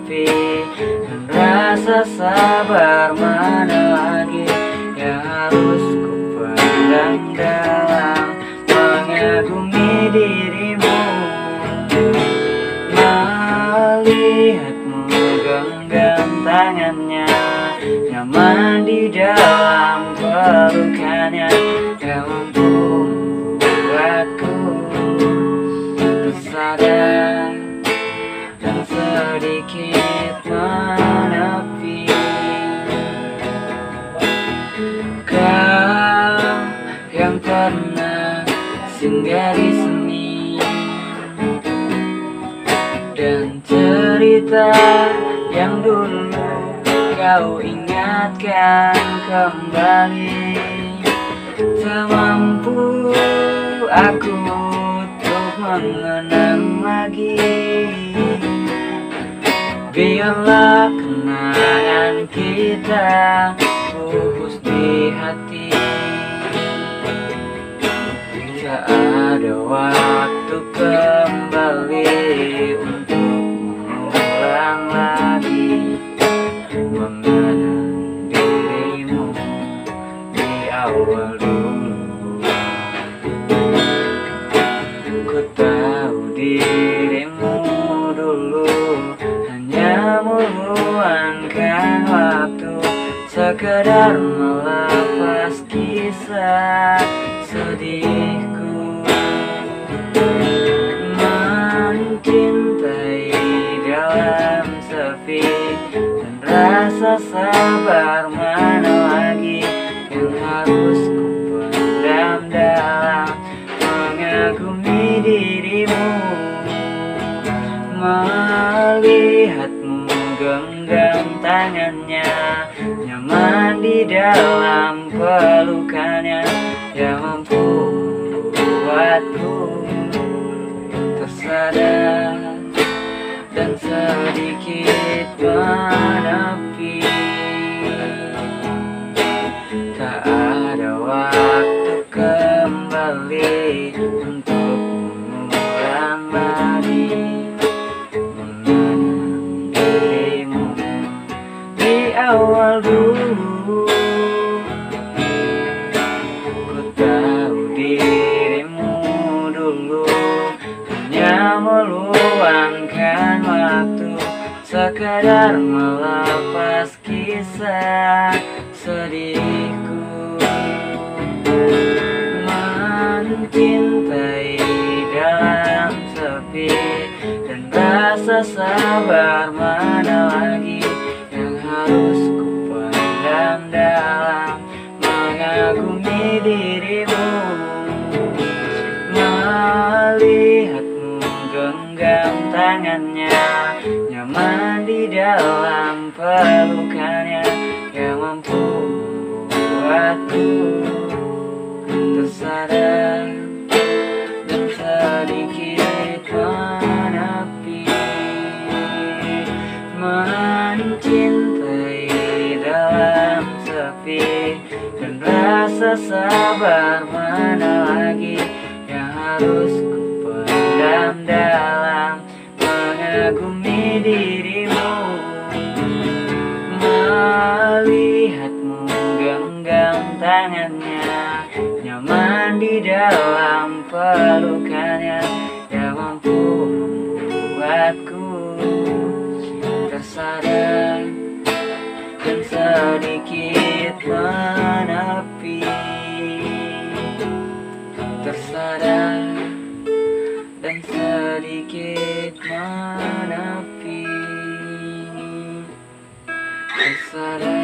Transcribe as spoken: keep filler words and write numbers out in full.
sepi, dan rasa sabar mana lagi yang harus ku pendam dalam mengagumi dirimu. Melihatmu genggam tangannya, nyaman di dalam pelukannya, yang mampu membuatku tersadar dan sedikit menepi. Kau yang pernah singgah di sini, dan cerita yang dulu kau ingatkan kembali. Tak mampu aku untuk mengenang lagi. Biarlah kenangan kita pupus di hati. Tak ada waktu kembali untuk mengulang lagi mengenang dirimu di awal dulu. Ku tahu dirimu dulu hanya meluangkan waktu, sekedar melepas kisah sedihku. Mencintai dalam sepi, dan rasa sabar mana lagi yang harus ku pendam dalam mengagumi dirimu. Melihatmu genggam tangannya, nyaman di dalam pelukannya, yang mampu membuatku tersadar dan sedikit menepi. Tak ada waktu kembali untuk mengulang lagi mengenang dirimu di awal dulu. Ku tahu dirimu dulu hanya meluangkan waktu, sekedar melepas kisah sedihku. Mencintai dalam sepi, dan rasa sabar mana lagi yang harus ku pendam dalam mengagumi dirimu. Melihatmu genggam tangannya, nyaman di dalam pelukannya, yang mampu membuatku tersadar dan sedikit menepi. Mencintai dalam sepi, dan rasa sabar mana lagi yang harus ku pendam dalam mengagumi dirimu. Melihatmu genggam tangannya, nyaman di dalam pelukannya, yang mampu membuatku tersadar dan sedikit menepi. Tersadar dan sedikit menepi. Tersadar